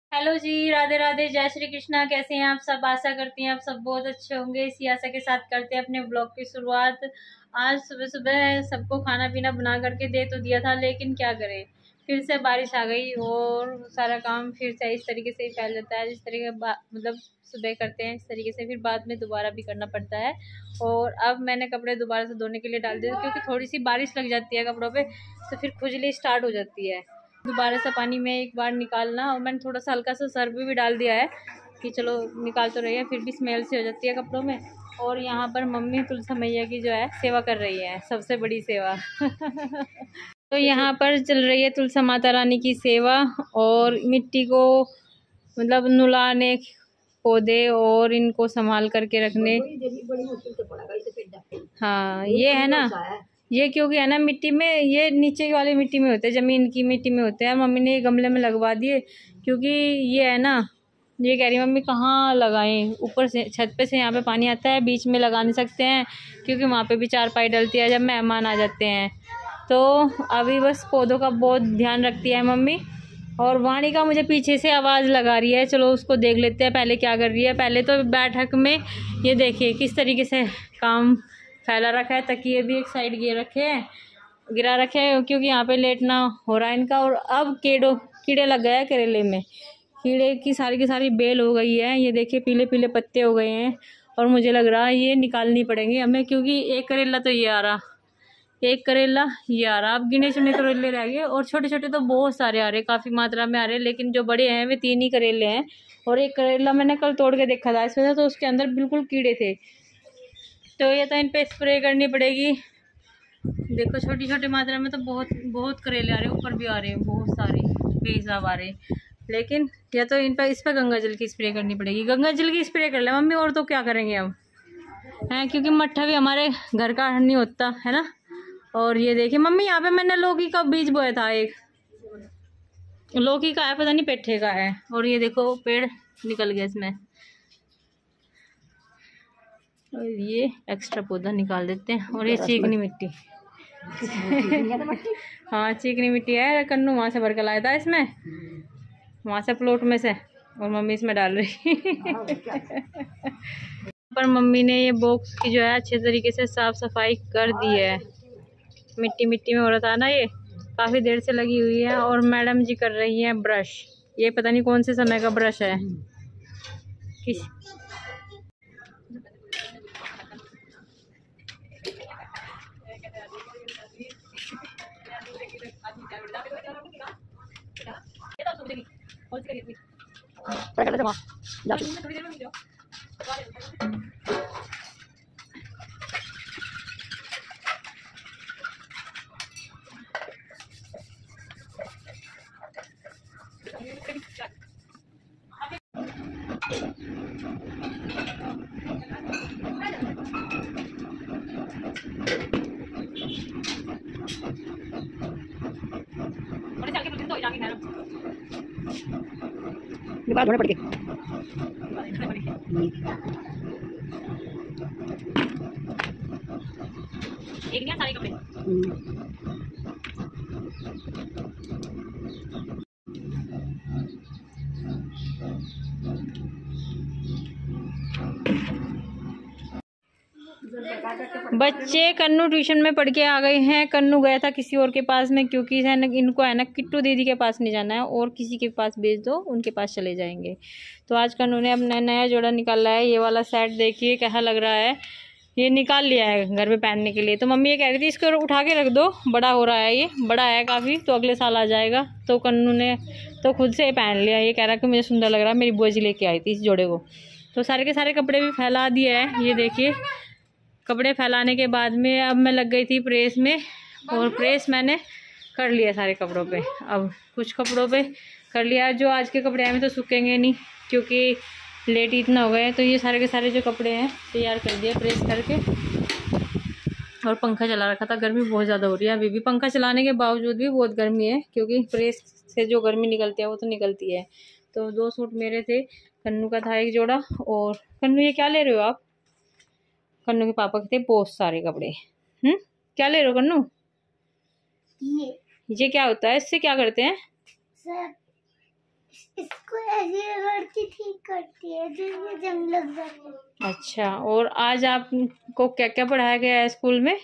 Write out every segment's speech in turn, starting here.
Hello जी, राधे राधे, जय श्री कृष्णा। कैसे हैं आप सब? आशा करती हैं आप सब बहुत अच्छे होंगे। इसी आशा के साथ करते हैं अपने ब्लॉग की शुरुआत। आज सुबह सुबह सबको खाना पीना बना करके दे तो दिया था, लेकिन क्या करें, फिर से बारिश आ गई और सारा काम फिर से इस तरीके से ही फैल जाता है। जिस तरीके मतलब सुबह करते हैं इस तरीके से फिर बाद में दोबारा भी करना पड़ता है। और अब मैंने कपड़े दोबारा से धोने के लिए डाल दिए, क्योंकि थोड़ी सी बारिश लग जाती है कपड़ों पे तो फिर खुजली स्टार्ट हो जाती है। दोबारा से पानी में एक बार निकालना, और मैंने थोड़ा सा हल्का सा सर्फ भी डाल दिया है कि चलो निकाल तो रही है, फिर भी स्मेल सी हो जाती है कपड़ों में। और यहाँ पर मम्मी तुलसी मैया की जो है सेवा कर रही है, सबसे बड़ी सेवा। तो यहाँ पर चल रही है तुलसी माता रानी की सेवा, और मिट्टी को मतलब नुलाने पौधे और इनको संभाल करके रखने। हाँ ये है ना, ये क्योंकि है ना मिट्टी में, ये नीचे वाली मिट्टी में होते हैं, ज़मीन की मिट्टी में होते हैं। मम्मी ने ये गमले में लगवा दिए, क्योंकि ये है ना, ये कह रही मम्मी कहाँ लगाएं, ऊपर से छत पे से यहाँ पे पानी आता है, बीच में लगा नहीं सकते हैं क्योंकि वहाँ पे भी चारपाई डलती है जब मेहमान आ जाते हैं। तो अभी बस पौधों का बहुत ध्यान रखती है मम्मी। और वाणी का मुझे पीछे से आवाज़ लगा रही है, चलो उसको देख लेते हैं पहले क्या कर रही है। पहले तो बैठक में ये देखिए किस तरीके से काम फैला रखा है, तकिए भी एक साइड गिरा रखे हैं क्योंकि यहाँ पे लेटना हो रहा है इनका। और अब कीड़े लग गए हैं करेले में, कीड़े की सारी बेल हो गई है। ये देखिए पीले पीले पत्ते हो गए हैं, और मुझे लग रहा है ये निकालनी पड़ेंगे हमें, क्योंकि एक करेला तो ये आ रहा, एक करेला ये आ रहा। अब गिने चुने करेले रह गए, और छोटे छोटे तो बहुत सारे आ रहे, काफ़ी मात्रा में आ रहे, लेकिन जो बड़े हैं वे 3 ही करेले हैं। और एक करेला मैंने कल तोड़ के देखा था इसमें, तो उसके अंदर बिल्कुल कीड़े थे। तो ये तो इन पे स्प्रे करनी पड़ेगी। देखो छोटी छोटी मात्रा में तो बहुत बहुत करेले आ रहे हैं, ऊपर भी आ रहे हैं बहुत सारे बेहिसाब आ रहे हैं। लेकिन या तो इन पर इस पर गंगा जल की स्प्रे करनी पड़ेगी। गंगा जल की स्प्रे कर ले मम्मी, और तो क्या करेंगे हम हैं, क्योंकि मट्ठा भी हमारे घर का नहीं होता है ना। और ये देखिए मम्मी, यहाँ पे मैंने लौकी का बीज बोया था, एक लौकी का है, पता नहीं पेठे का है। और ये देखो पेड़ निकल गया इसमें, और ये एक्स्ट्रा पौधा निकाल देते हैं। और ये चीकनी मिट्टी, हाँ चीकनी मिट्टी है, कन्नू वहाँ से भर के लाया था इसमें, वहाँ से प्लॉट में से, और मम्मी इसमें डाल रही। पर मम्मी ने ये बॉक्स की जो है अच्छे तरीके से साफ सफाई कर दी है। मिट्टी मिट्टी में हो रहा था ना, ये काफ़ी देर से लगी हुई है। और मैडम जी कर रही हैं ब्रश, ये पता नहीं कौन से समय का ब्रश है किस। धोने पड़ गए। एक नहीं सारे कपड़े। बच्चे कन्नू ट्यूशन में पढ़ के आ गए हैं। कन्नू गया था किसी और के पास में, क्योंकि है ना इनको है ना किट्टू दीदी के पास नहीं जाना है, और किसी के पास भेज दो, उनके पास चले जाएंगे। तो आज कन्नू ने अपना नया जोड़ा निकाला है। ये वाला सेट देखिए कैसा लग रहा है, ये निकाल लिया है घर में पहनने के लिए। तो मम्मी ये कह रही थी इसको उठा के रख दो, बड़ा हो रहा है, ये बड़ा है काफ़ी, तो अगले साल आ जाएगा। तो कन्नू ने तो खुद से पहन लिया, ये कह रहा कि मुझे सुंदर लग रहा है, मेरी बुआ जी लेके आई थी इस जोड़े को। तो सारे के सारे कपड़े भी फैला दिए हैं। ये देखिए कपड़े फैलाने के बाद में अब मैं लग गई थी प्रेस में, और प्रेस मैंने कर लिया सारे कपड़ों पे। अब कुछ कपड़ों पे कर लिया, जो आज के कपड़े हैं तो सूखेंगे नहीं, क्योंकि लेट इतना हो गए। तो ये सारे के सारे जो कपड़े हैं तैयार कर दिए प्रेस करके। और पंखा चला रखा था, गर्मी बहुत ज़्यादा हो रही है अभी भी, पंखा चलाने के बावजूद भी बहुत गर्मी है, क्योंकि प्रेस से जो गर्मी निकलती है वो तो निकलती है। तो 2 सूट मेरे थे, कन्नू का था एक जोड़ा। और कन्नू ये क्या ले रहे हो आप? कन्नू के पापा के थे बहुत सारे कपड़े। क्या ले रहे हो कन्नू? ये क्या होता है, इससे क्या करते हैं? सर इसको लड़की ठीक करती है जिसमें जंग लग जाती है। अच्छा, और आज आपको क्या क्या पढ़ाया गया है स्कूल में?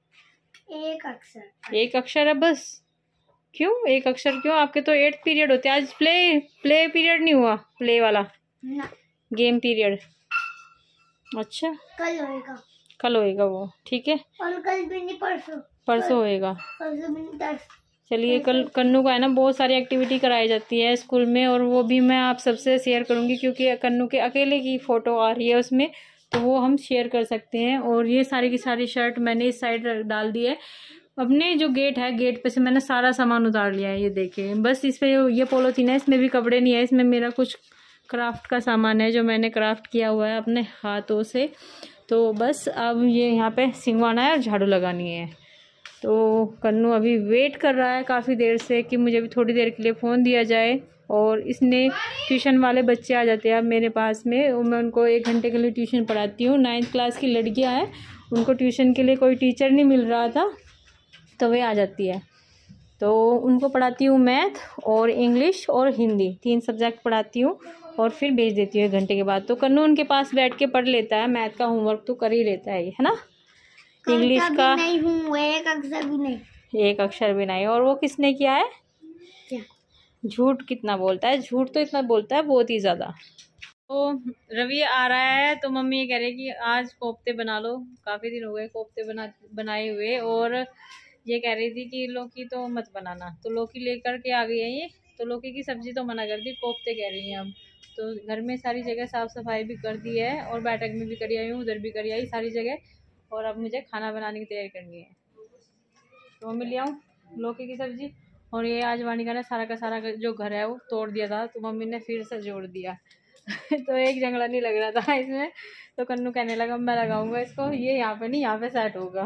एक अक्षर। एक अक्षर है बस? क्यों एक अक्षर क्यों? आपके तो 8th पीरियड होते हैं। आज प्ले पीरियड नहीं हुआ? प्ले वाला ना, गेम पीरियड। अच्छा, कल होएगा वो, ठीक है। और कल भी नहीं, परसों होएगा। परसों भी नहीं। चलिए, कल कन्नू का है ना बहुत सारी एक्टिविटी कराई जाती है स्कूल में, और वो भी मैं आप सबसे शेयर करूंगी क्योंकि कन्नू के अकेले की फ़ोटो आ रही है उसमें, तो वो हम शेयर कर सकते हैं। और ये सारी की सारी शर्ट मैंने इस साइड डाल दी है। अपने जो गेट है, गेट पे से मैंने सारा सामान उतार लिया है। ये देखिए, बस इस पे ये पॉलीथीन है, इसमें भी कपड़े नहीं है। इसमें मेरा कुछ क्राफ्ट का सामान है जो मैंने क्राफ्ट किया हुआ है अपने हाथों से। तो बस अब ये यहाँ पे सिंगवाना है और झाड़ू लगानी है। तो कन्नू अभी वेट कर रहा है काफ़ी देर से कि मुझे भी थोड़ी देर के लिए फ़ोन दिया जाए। और इसने ट्यूशन वाले बच्चे आ जाते हैं अब मेरे पास में, मैं उनको 1 घंटे के लिए ट्यूशन पढ़ाती हूँ। 9th क्लास की लड़कियाँ हैं, उनको ट्यूशन के लिए कोई टीचर नहीं मिल रहा था, तो वे आ जाती है। तो उनको पढ़ाती हूँ मैथ और इंग्लिश और हिंदी, 3 सब्जेक्ट पढ़ाती हूँ और फिर भेज देती हूँ 1 घंटे के बाद। तो कन्नू उनके पास बैठ के पढ़ लेता है, मैथ का होमवर्क तो कर ही लेता है ना। इंग्लिश का नहीं हूँ, एक अक्षर भी नहीं। एक अक्षर भी नहीं। और वो किसने किया है? क्या? झूठ कितना बोलता है, झूठ तो इतना बोलता है बहुत ही ज़्यादा। तो रवि आ रहा है तो मम्मी ये कह रही है कि आज कोफ्ते बना लो, काफ़ी दिन हो गए कोफ्ते बनाए हुए। और ये कह रही थी कि लौकी तो मत बनाना, तो लौकी लेकर के आ गई है ये। तो लौकी की सब्ज़ी तो मना कर दी, कोफ्ते कह रही हैं अब। तो घर में सारी जगह साफ़ सफाई भी कर दी है और बैठक में भी करी आई हूँ, उधर भी करी आई सारी जगह। और अब मुझे खाना बनाने की तैयारी करनी है। तो मम्मी ले आऊँ लौकी की सब्ज़ी। और ये आज वाणी का ना सारा का सारा जो घर है वो तोड़ दिया था, तो मम्मी ने फिर से जोड़ दिया। तो एक जंगला नहीं लग रहा था इसमें, तो कन्नू कहने लगा मैं लगाऊंगा इसको, ये यहाँ पे नहीं, यहाँ पे सेट होगा।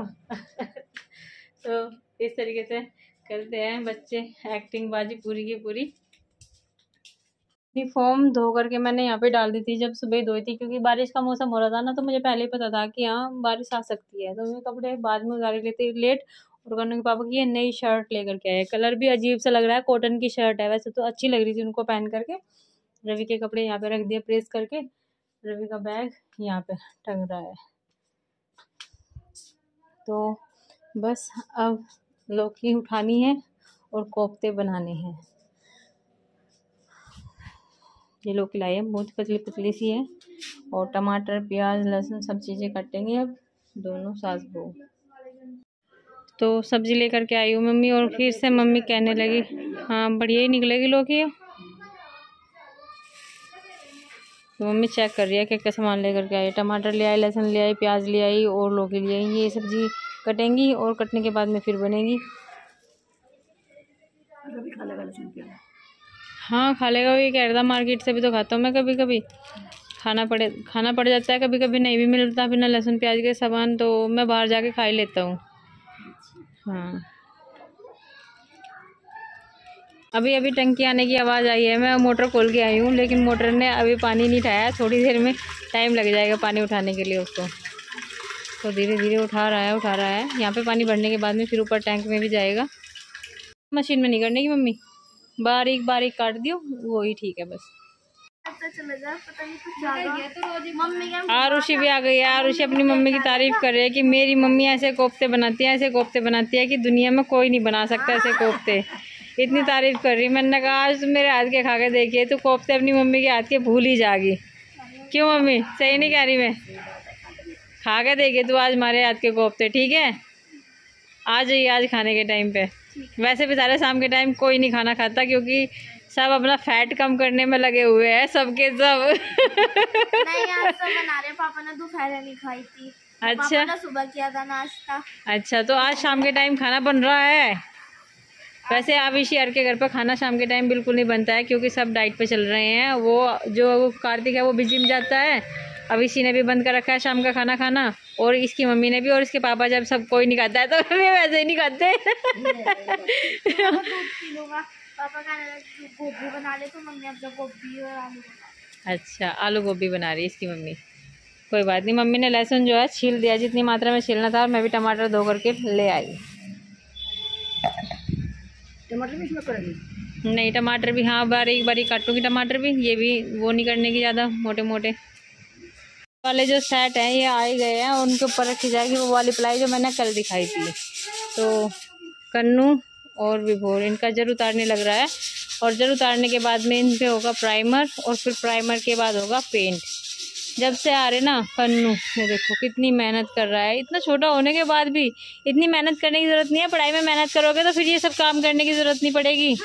तो इस तरीके से करते हैं बच्चे एक्टिंग बाजी पूरी की पूरी। यूनिफॉर्म धो करके मैंने यहाँ पे डाल दी थी, जब सुबह धोई थी, क्योंकि बारिश का मौसम हो रहा था ना, तो मुझे पहले ही पता था कि हाँ बारिश आ सकती है। तो मैं कपड़े बाद में उतार लेती लेट। और कन्नू के पापा की ये नई शर्ट लेकर के आए, कलर भी अजीब सा लग रहा है, कॉटन की शर्ट है, वैसे तो अच्छी लग रही थी उनको पहन करके। रवि के कपड़े यहाँ पे रख दिए प्रेस करके, रवि का बैग यहाँ पे टंग रहा है। तो बस अब लौकी उठानी है और कोफ्ते बनाने हैं। ये लौकी लाई है, बहुत पतली पतली सी है, और टमाटर प्याज लहसुन सब चीज़ें काटेंगे अब दोनों सास बहू। तो सब्जी लेकर के आई हूँ मम्मी, और फिर से मम्मी कहने लगी हाँ बढ़िया ही निकलेगी लौकी। तो मम्मी चेक कर रही है क्या क्या सामान लेकर के आई। टमाटर ले आई, लहसुन ले आई, प्याज ले आई और लौकी ले आई। ये सब्जी कटेंगी और कटने के बाद में फिर बनेगी। खा लेगा लहसुन प्याज? हाँ खा लेगा, वही कह रहा था, मार्केट से भी तो खाता हूँ मैं, कभी कभी खाना पड़ जाता है, कभी कभी नहीं भी मिलता बिना लहसुन प्याज के सामान, तो मैं बाहर जाके खा ही लेता हूँ। हाँ अभी टंकी आने की आवाज़ आई है, मैं मोटर खोल के आई हूँ, लेकिन मोटर ने अभी पानी नहीं उठाया, थोड़ी देर में टाइम लग जाएगा पानी उठाने के लिए उसको। तो धीरे धीरे उठा रहा है। यहाँ पे पानी भरने के बाद में फिर ऊपर टैंक में भी जाएगा। मशीन में नहीं करने की मम्मी, बारीक बारीक काट दियो, वही ठीक है बस। आरुषि भी आ गई है। आरुषि अपनी मम्मी की तारीफ कर रही है कि मेरी मम्मी ऐसे कोफ्ते बनाती है, ऐसे कोफ्ते बनाती है कि दुनिया में कोई नहीं बना सकता ऐसे कोफ्ते। इतनी तारीफ कर रही। मैंने कहा आज तुम मेरे हाथ के खा के देखिए, तो कोफ्ते अपनी मम्मी के हाथ के भूल ही जाएगी। क्यों मम्मी, सही नहीं कह रही मैं? खा के देखिए तू आज हमारे हाथ के कोफ्ते, ठीक है? आ जाइए आज खाने के टाइम पे। वैसे भी सारे शाम के टाइम कोई नहीं खाना खाता, क्योंकि सब अपना फैट कम करने में लगे हुए हैं सबके सब। नहीं आज तो बना रहे, पापा ने दोपहर नहीं खाई थी। अच्छा पापा ने सुबह किया था नाश्ता। अच्छा तो आज शाम के टाइम खाना बन रहा है। वैसे आविशी यार के घर पर खाना शाम के टाइम बिल्कुल नहीं बनता है, क्योंकि सब डाइट पे चल रहे हैं। वो जो कार्तिक है वो भी जिम जाता है, अविशी ने भी बंद कर रखा है शाम का खाना खाना, और इसकी मम्मी ने भी, और इसके पापा जब सब कोई नहीं खाता है तो वे वैसे ही नहीं खाते। पापा गोभी बना ले, तो मम्मी अब गोभी और आलू। अच्छा आलू गोभी बना रही है इसकी मम्मी, कोई बात नहीं। मम्मी ने लहसुन जो है छील दिया, जितनी मात्रा में छीलना था, और मैं भी टमाटर धो करके ले आई। टमाटर भी इसमें करेंगे? नहीं टमाटर भी, हाँ बारीक बारीक काटूंगी टमाटर भी, ये भी वो नहीं करने की ज़्यादा मोटे मोटे वाले जो सेट हैं ये आए गए हैं, उनके ऊपर रखी जाएगी वो वाली प्लाई जो मैंने कल दिखाई थी। तो कन्नू और विभोर इनका जर उतारने लग रहा है, और जर उतारने के बाद में इन पे होगा प्राइमर, और फिर प्राइमर के बाद होगा पेंट। जब से आ रहे ना कन्नू, ये देखो कितनी मेहनत कर रहा है, इतना छोटा होने के बाद भी इतनी मेहनत करने की ज़रूरत नहीं है। पढ़ाई में मेहनत करोगे तो फिर ये सब काम करने की ज़रूरत नहीं पड़ेगी।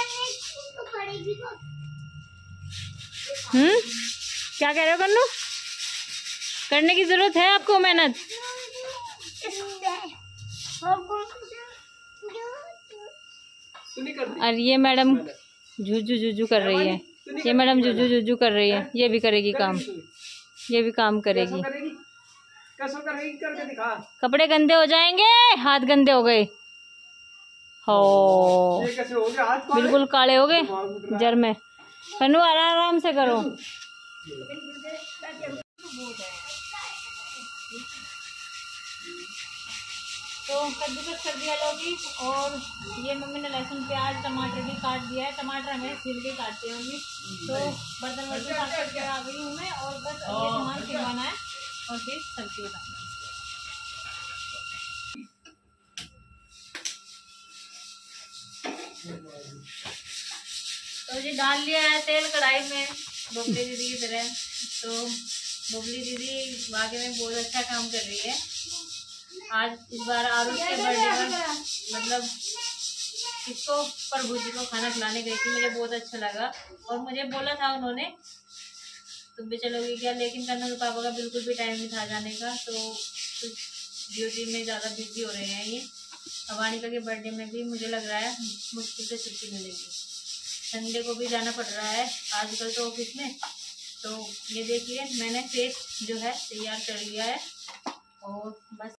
क्या कह रहे हो कन्नू? करने की ज़रूरत है आपको मेहनत। और ये मैडम जुजू जुजू कर रही है, ये मैडम जुजू जुजू कर रही है, ये भी करेगी काम, ये भी काम करेगी। कपड़े गंदे हो जाएंगे, हाथ गंदे हो गए हो, बिल्कुल काले हो गए जर में। कन्नू आराम से करो। तो कद्दूकस कर दिया लौकी, और ये मम्मी ने लहसुन प्याज टमाटर भी काट दिया है। टमाटर हमें छिल के काटते होंगे। तो बर्तन वर्तन साफ करके आ गई हूँ मैं, और बस ये सामान खिलवाना है और फिर सब्जी बनाना है। तो ये डाल लिया है तेल कढ़ाई में बबली दीदी की तरह। तो बबली दीदी वाकई में बहुत अच्छा काम कर रही है। आज इस बार आरुष के बर्थडे पर मतलब इसको प्रभु जी को खाना खिलाने गई थी, मुझे बहुत अच्छा लगा। और मुझे बोला था उन्होंने तुम भी चलोगी क्या, लेकिन कन्नू के पापा का बिल्कुल भी टाइम नहीं था जाने का। तो ड्यूटी में ज़्यादा बिजी हो रहे हैं ये। अवानिका के बर्थडे में भी मुझे लग रहा है मुश्किल से छुट्टी मिलेगी, संडे को भी जाना पड़ रहा है आजकल तो ऑफिस में। तो ये देखिए मैंने पेस्ट जो है तैयार कर लिया है, और बस